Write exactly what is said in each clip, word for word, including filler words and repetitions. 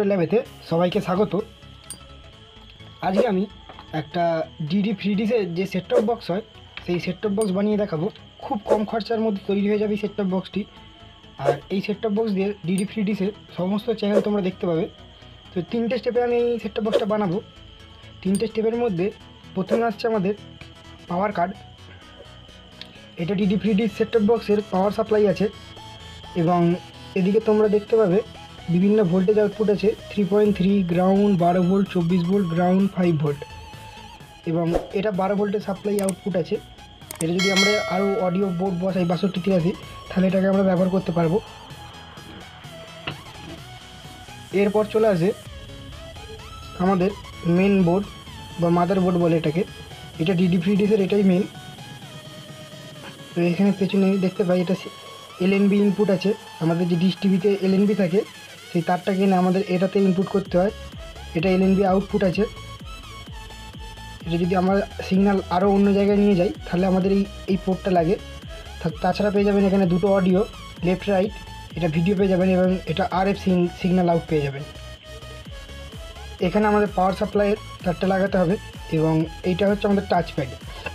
Computer ল্যাবেতে সবাইকে স্বাগত। আজকে আমি একটা ডিডি ফ্রি ডিশের যে সেট টপ বক্স হয় সেই সেট টপ বক্স বানিয়ে দেখাবো। খুব কম খরচার মধ্যে তৈরি হয়ে যাবে এই সেট টপ বক্সটি। আর এই সেট টপ বক্স দিয়ে ডিডি ফ্রি ডিশের সমস্ত চ্যানেল তোমরা দেখতে পাবে। তো তিনটে স্টেপে আমি এই সেট টপ বক্সটা বানাবো। তিনটে স্টেপের মধ্যে প্রথমে আসছে আমাদের পাওয়ার কার্ড। এটা DD free dish set top বক্সের পাওয়ার সাপ্লাই আছে এবং এদিকে তোমরা দেখতে পাবে বিভিন্ন ভোল্টেজ আউটপুট আছে, থ্রি পয়েন্ট থ্রি গ্রাউন্ড, বারো ভোল্ট, চব্বিশ ভোল্ট, গ্রাউন্ড, ফাইভ ভোল্ট এবং এটা বারো ভোল্টের সাপ্লাই আউটপুট আছে। এটা যদি আমরা আরও অডিও বোর্ড বসাই বাষট্টি তিরাশি তাহলে এটাকে আমরা ব্যবহার করতে পারবো। এরপর চলে আসে আমাদের মেন বোর্ড বা মাদার বোর্ড বলে এটাকে। এটা ডিডি ফ্রি ডিশের এটাই মেন। তো এখানে পেছনে দেখতে পাই এটা এলএনবি ইনপুট আছে। আমাদের যে ডিশ টিভিতে এলএনবি থাকে সেই তারটাকে এনে আমাদের এটাতে ইনপুট করতে হয়। এটা এলএনবি আউটপুট আছে। এটা যদি আমরা সিগন্যাল আরও অন্য জায়গায় নিয়ে যাই তাহলে আমাদের এই এই পোর্টটা লাগে। তাছাড়া পেয়ে যাবেন এখানে দুটো অডিও, লেফট রাইট, এটা ভিডিও পেয়ে যাবেন এবং এটা আরএফ সিগন্যাল আউট পেয়ে যাবেন। এখানে আমাদের পাওয়ার সাপ্লাইয়ের তারটা লাগাতে হবে এবং এইটা হচ্ছে আমাদের টাচ প্যাড।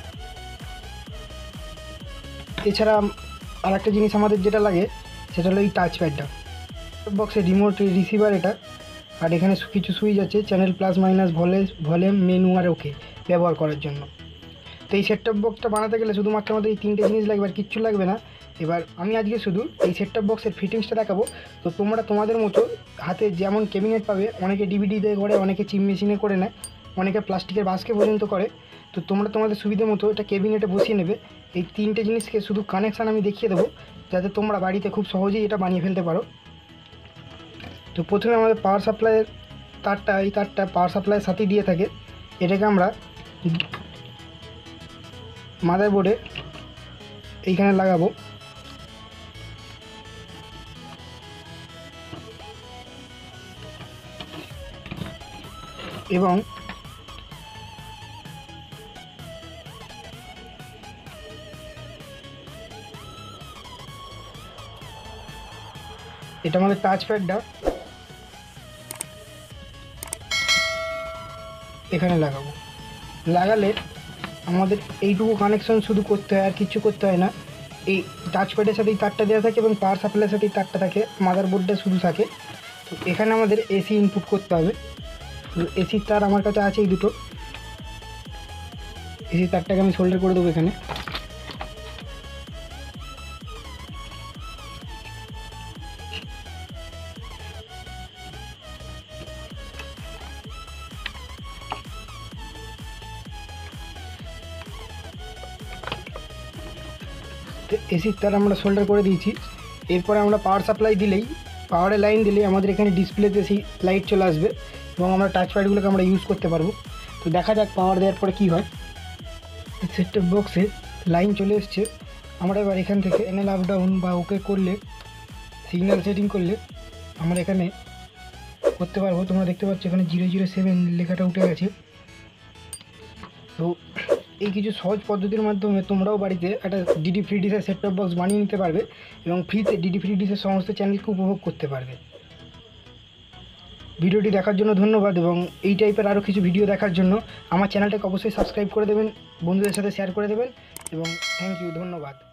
এছাড়া আর একটা জিনিস আমাদের যেটা লাগে সেটা হলো এই টাচ প্যাডটা। বক্সের রিমোট রিসিভার এটা। আর এখানে কিছু সুইচ আছে, channel plus minus, vol volume, menu আর ওকে ব্যবহার করার জন্য। তো এই সেট টপ বক্সটা বানাতে গেলে শুধুমাত্র আমাদের এই তিনটে জিনিস লাগবে, আর কিচ্ছু লাগবে না। এবার আমি আজকে শুধু এই সেট টপ বক্সের ফিটিংসটা দেখাবো। তো তোমরা তোমাদের মতো হাতে যেমন ক্যাবিনেট পাবে, অনেকে ডিভিডি দিয়ে করে, অনেকে চিপ মেশিনে করে নেয়, অনেকে প্লাস্টিকের বাস্কে পর্যন্ত করে। তো তোমরা তোমাদের সুবিধা মতো এটা ক্যাবিনেটে বসিয়ে নেবে। এই তিনটে জিনিসকে শুধু কানেকশান আমি দেখিয়ে দেবো যাতে তোমরা বাড়িতে খুব সহজেই এটা বানিয়ে ফেলতে পারো। তো প্রথমে আমাদের পাওয়ার সাপ্লাইয়ের তারটা, এই তারটা পাওয়ার সাপ্লাইয়ের সাথেই দিয়ে থাকে। এটাকে আমরা মাদার বোর্ডে এইখানে লাগাবো এবং এটা আমাদের টাচ প্যাডটা এখানে লাগাবো। লাগালে আমাদের এইটুকু কানেকশন শুধু করতে হয়, আর কিছু করতে হয় না। এই টাচ প্যাডের সাথে এই তারটা দেওয়া থাকে এবং পাওয়ার সাপ্লাইয়ের সাথে এই তারটা থাকে, মাদার বোর্ডটা শুধু থাকে। তো এখানে আমাদের এসি ইনপুট করতে হবে। এসির তার আমার কাছে আছে এই দুটো। এসির তারটাকে আমি সোল্ডার করে দেবো এখানে। এসির তার আমরা সোল্ডার করে দিয়েছি। এরপরে আমরা পাওয়ার সাপ্লাই দিলেই, পাওয়ারের লাইন দিলেই আমাদের এখানে ডিসপ্লেতে সেই লাইট চলে আসবে এবং আমরা টাচ প্যাডগুলোকে আমরা ইউজ করতে পারবো। তো দেখা যাক পাওয়ার দেওয়ার পরে কী হয়। সেট টপ বক্সে লাইন চলে এসছে। আমরা এবার এখান থেকে এনএল আপ ডাউন বা ওকে করলে, সিগন্যাল সেটিং করলে আমরা এখানে করতে পারবো। তোমরা দেখতে পাচ্ছ এখানে জিরো জিরো সেভেন লেখাটা উঠে গেছে। তো এই কিছু সহজ পদ্ধতির মাধ্যমে তোমরাও বাড়িতে একটা ডিডি ফ্রি ডিশের সেট টপ বক্স বানিয়ে নিতে পারবে এবং ফ্রিতে ডিডি ফ্রি ডিশের সমস্ত চ্যানেলকে উপভোগ করতে পারবে। ভিডিওটি দেখার জন্য ধন্যবাদ এবং এই টাইপের আরও কিছু ভিডিও দেখার জন্য আমার চ্যানেলটাকে অবশ্যই সাবস্ক্রাইব করে দেবেন, বন্ধুদের সাথে শেয়ার করে দেবেন এবং থ্যাংক ইউ, ধন্যবাদ।